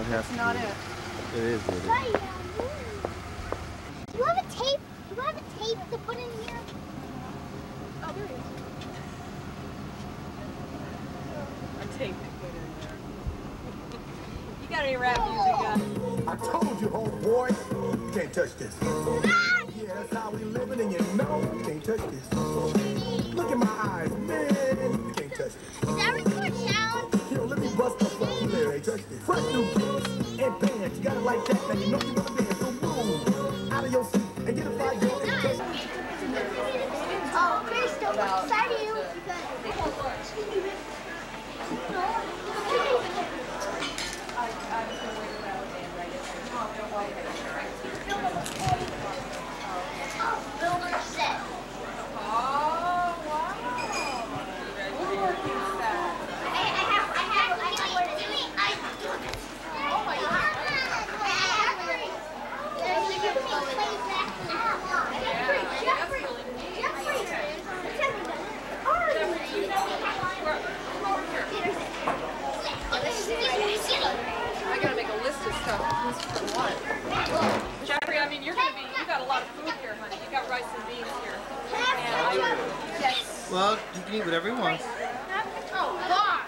That's not it. It is. Do you have a tape? Do you have a tape to put in here? Oh, there it is. A tape to put in there. You got any rap music, I told you, homeboy, you can't touch this. Yeah, that's how we living, and you know you can't touch this. Look in my eyes, man, you can't touch this. Is that record sound? Yo, let me bust up something there, ain't touch this. Fresh new kicks and pants, you got it like that, now you know you wanna dance, so move out of your seat and get a fire girl and touch. Oh, Crystal, what's inside of you? Builder set. Oh, wow. I gotta make a list of stuff. Who's for what? Jeffrey, I mean, you got a lot of food here, honey. You got rice and beans here. Yes. Well, you can eat whatever you want. Oh, God.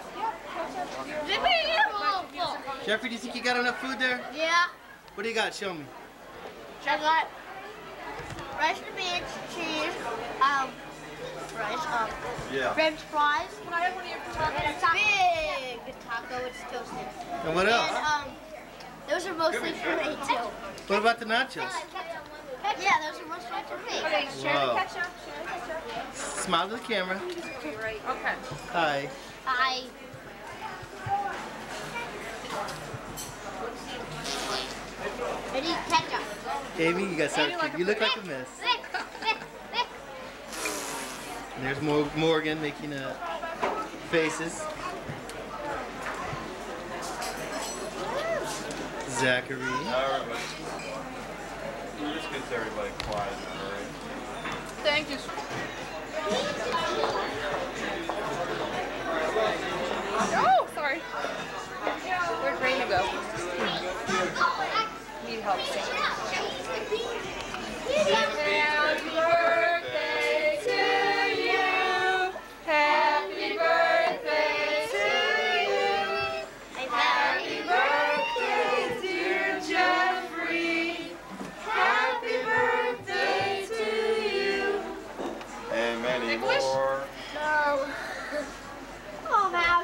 Jeffrey, do you think you got enough food there? Yeah. What do you got? Show me. I got rice and beans, cheese, French fries. Can I have one of your And a big taco, it's toasted. And what else? And those are mostly for me too. What about the nachos? Yeah, those are mostly for me. Okay, share the Wow. ketchup. Share the ketchup. Smile to the camera. Okay. Hi. Hi. I need ketchup. Amy, you got sour cream. You look like a mess. And there's Morgan making faces. Zachary. This gets everybody quiet, alright? Thank you. Oh, sorry. Where'd Raina go? Need help singing. Happy birthday to you. Happy birthday to you. Happy birthday, dear Jeffrey. Happy birthday to you. And many English? more. No. Oh, I'm out.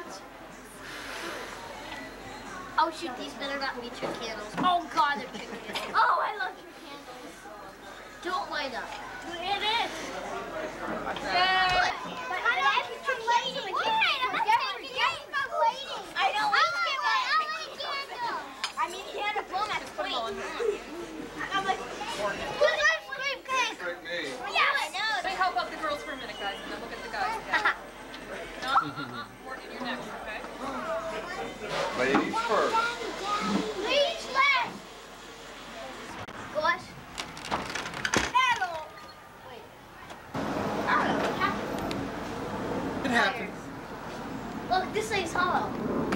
Oh shoot, these better not be trick candles. Oh God, they're trick candles. Oh, I love trick candles. Don't light up. It is. But I like it from lighting. Alright, I'm forgetting about lighting. I know. I like candles. I mean, you had a blown at the Put them all in here. I'm like, who's ice cream cake? Trick me. Yeah, I know. Let me help out the girls for a minute, guys, and then look at the guys. Okay? No? Morgan, you're next, okay? Ladies first. Ladies last. Gosh. Hello. Wait. I don't know what happened. It happens. Look, this thing's hollow.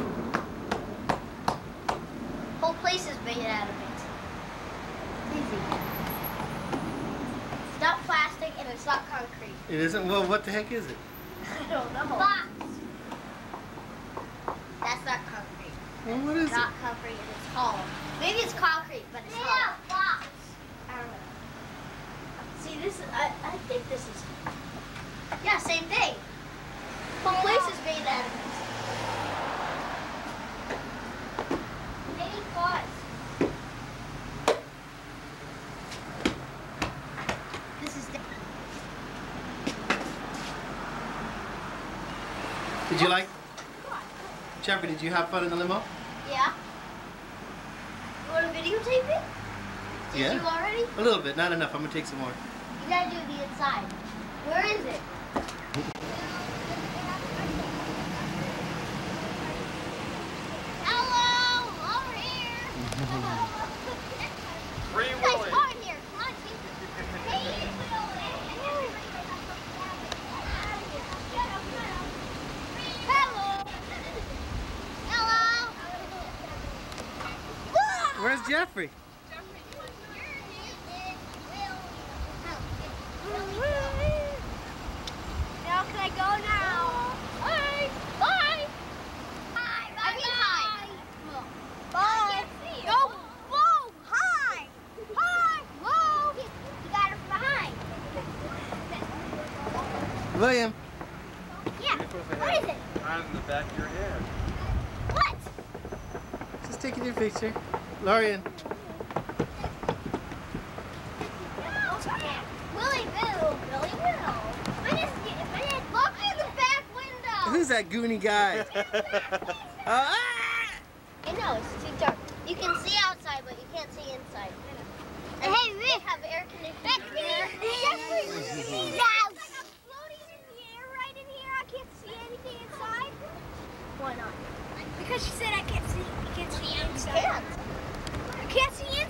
Whole place is made out of it. It's easy. It's not plastic and it's not concrete. It isn't? Well, what the heck is it? I don't know. Box. That's not concrete. Well, what is It's not concrete and it's hollow. Maybe it's concrete, but it's hollow. Box. I don't know. See, this is, I think this is, yeah, same thing. Whole place is made out of it. Maybe pause. This is Did you like? Jeffrey, did you have fun in the limo? Yeah. You want to videotape it? Did Yeah. you already? A little bit, not enough. I'm gonna take some more. You gotta do the inside. Where is it? Hello, over here. Free You guys Willy. are here. Come on, Chief. Hey. Hello. Hello. Jeffrey? Now can I go now? Bye. Bye. Bye. Bye. I mean hi. Bye. I can't see you. Go. Whoa. Hi. Hi. Whoa. You got her from behind. William. Yeah. What is it? Right in the back of your head. What? Just taking your picture. Lorian. Willie Bill. Billy Bill. Look in the back window. Who's that goony guy? Ah! I know, it's too dark. You can see outside, but you can't see inside. And hey, we have air conditioning here. Jeffrey! No! I'm floating in the air right in here. I can't see anything inside. Why not? Because she said I can't see inside. You can't. I can't see